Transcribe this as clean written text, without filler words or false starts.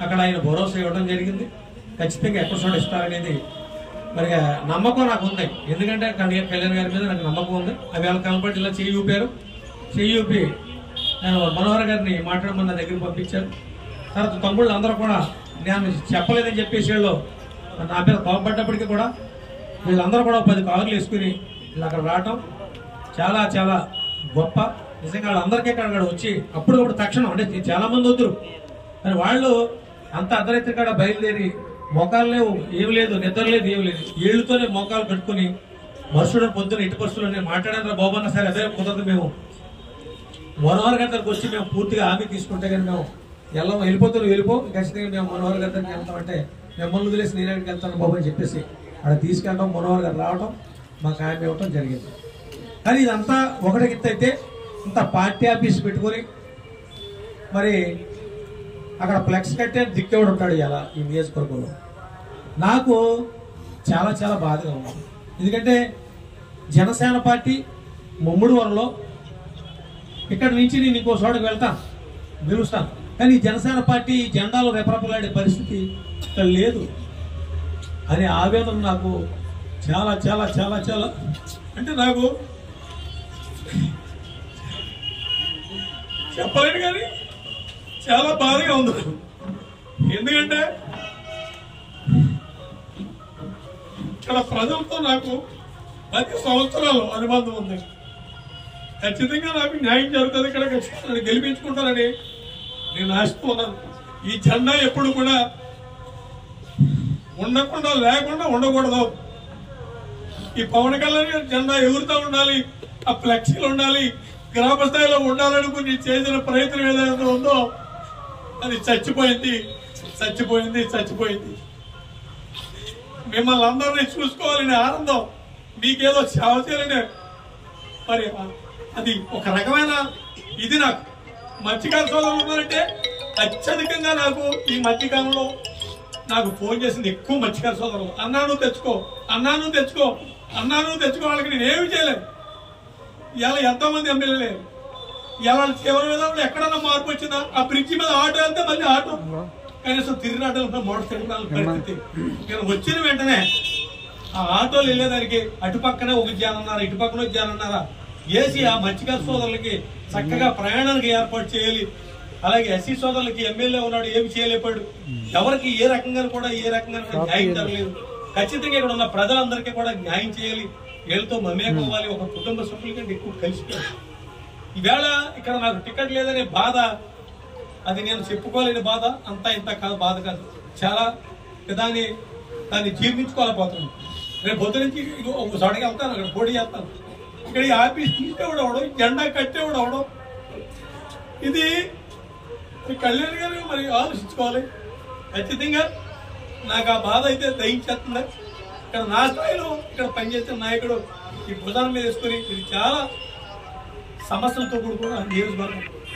అక్కడ ఆయన భరోసా ఇవ్వడం జరిగింది. ఖచ్చితంగా ఎక్కడ చోట ఇస్తారనేది మరి నమ్మకం నాకు ఉంది. ఎందుకంటే కళ్యాణ్ గారి మీద నాకు నమ్మకం ఉంది. అవి వాళ్ళ కనపడి ఇలా చెయ్యి ఊపారు. చెయ్యి ఊపి నేను మనోహర్ గారిని మాట్లాడమని నా దగ్గరికి పంపించారు. తర్వాత తమ్ముళ్ళు అందరూ కూడా నేను చెప్పలేదని చెప్పేసి వీళ్ళు నా మీద కోపపడ్డప్పటికీ కూడా వీళ్ళందరూ కూడా 10 కారులు వేసుకుని వీళ్ళు అక్కడ రావటం చాలా చాలా గొప్ప. నిజంగా వాళ్ళందరికీ అక్కడ వచ్చి అప్పుడు తక్షణం అంటే చాలా మంది వద్దురు మరి వాళ్ళు అంత అర్ధరాత్రి కాడ బయలుదేరి మోకాలు లేవు, ఏమి లేదు, నిద్ర లేదు, ఏమి లేదు, ఏళ్ళుతోనే మోకాలు కట్టుకుని మరుసటి పొద్దున ఇటు పరిస్థితుల్లో నేను మాట్లాడాను బాబన్న సరే అదే కుదరదు, మేము మనోహర్ గారి దగ్గరికి వచ్చి మేము పూర్తిగా హామీ తీసుకుంటే కానీ మేము వెళ్ళిపోతాను వెళ్ళిపో ఖచ్చితంగా మేము మనోహర్ గారి దగ్గరికి వెళ్తామంటే మిమ్మల్ని వదిలేసి నేను ఎక్కడికి వెళ్తాను బాబు అని చెప్పేసి అక్కడ తీసుకెళ్ళడం మనోహర్ గారు రావడం మాకు హామీ ఇవ్వటం జరిగింది. కానీ ఇదంతా ఒకటికిత్తైతే ఇంత పార్టీ ఆఫీస్ పెట్టుకొని మరి అక్కడ ఫ్లెక్స్ కట్టే దిక్కేవాడు ఉంటాడు ఇలా ఈ నియోజకవర్గంలో. నాకు చాలా చాలా బాధగా ఉంది. ఎందుకంటే జనసేన పార్టీ ముమ్మడివరంలో ఇక్కడ నుంచి నేను ఇంకో చోటకి వెళ్తాను, గెలుస్తాను. కానీ జనసేన పార్టీ జెండాలు రెపరెపలాడే పరిస్థితి ఇక్కడ లేదు అనే ఆవేదన నాకు చాలా చాలా చాలా చాలా అంటే నాకు చెప్పలేను కానీ చాలా బాధగా ఉంది. ఎందుకంటే ఇక్కడ ప్రజలతో నాకు 10 సంవత్సరాలు అనుబంధం ఉంది. ఖచ్చితంగా నాకు న్యాయం జరుగుతుంది, ఇక్కడ ఖచ్చితంగా గెలిపించుకుంటానని నేను ఆశిస్తున్నాను. ఈ జెండా ఎప్పుడు కూడా ఉండకుండా లేకుండా ఉండకూడదు. ఈ పవన్ కళ్యాణ్ జెండా ఎగురుతూ ఉండాలి, ఆ ఫ్లెక్సీలు ఉండాలి, గ్రామ స్థాయిలో ఉండాలనుకుని చేసిన ప్రయత్నం ఏదైతే ఉందో అది చచ్చిపోయింది. మిమ్మల్ని అందరినీ చూసుకోవాలనే ఆనందం, మీకేదో సేవ చేయాలనే మరి అది ఒక రకమైన ఇది. నాకు మత్స్యకార సోదరులు ఉన్నారంటే అత్యధికంగా నాకు ఈ మధ్యకాలంలో నాకు ఫోన్ చేసింది ఎక్కువ మత్స్యకార సోదరులు. అన్నాను తెచ్చుకో వాళ్ళకి నేను ఏమి చేయలేదు. ఇలా ఎంతో మంది ఎమ్మెల్యే లేరు. ఇలా చివరి విధానంలో ఎక్కడన్నా మార్పు వచ్చిందా? ఆ బ్రిడ్జి మీద ఆటో వెళ్తే మళ్ళీ ఆటో కనీసం తిరిగి ఆటోలు మోటార్ సైకిల్ పరిస్థితి. నేను వచ్చిన వెంటనే ఆ ఆటోలు వెళ్ళేదానికి అటుపక్కనే ఒక జానన్నారా, ఇటుపక్కన ఒక జానన్నారా వేసి ఆ మత్స్యకార సోదరులకి చక్కగా ప్రయాణానికి ఏర్పాటు చేయాలి. అలాగే ఎస్సీ సోదరులకి ఎమ్మెల్యే ఉన్నాడు, ఏమి చేయలేపాడు. ఎవరికి ఏ రకంగా కూడా న్యాయం జరగలేదు. ఖచ్చితంగా ఇక్కడ ఉన్న ప్రజలందరికీ కూడా న్యాయం చేయాలి, వీళ్ళతో మమేకం అవ్వాలి, ఒక కుటుంబ సభ్యుల కంటే ఎక్కువ కలిసిపోయాలి. ఈవేళ ఇక్కడ నాకు టికెట్ లేదనే బాధ, అది నేను చెప్పుకోలేని బాధ, అంతా ఇంత కాదు బాధ కాదు, చాలా దాన్ని జీర్ణించుకోలేకపోతున్నాను. రేపు పొద్దు నుంచి ఒక చోటకి వెళ్తాను, అక్కడ పోటీ చేస్తాను. ఇక్కడ ఈ ఆఫీస్ తీసేవాడు అవడం, జెండా కట్టేవాడు అవడం, ఇది కళ్యాణ్ గారు మరి ఆలోచించుకోవాలి. ఖచ్చితంగా నాకు ఆ బాధ అయితే దయించేస్తుంది. ఇక్కడ నా స్థాయిలో ఇక్కడ పనిచేసిన నాయకుడు ఈ భుజాల మీద వేసుకుని ఇది చాలా సమస్యలతో కూడుకున్న నియోజకవర్గం.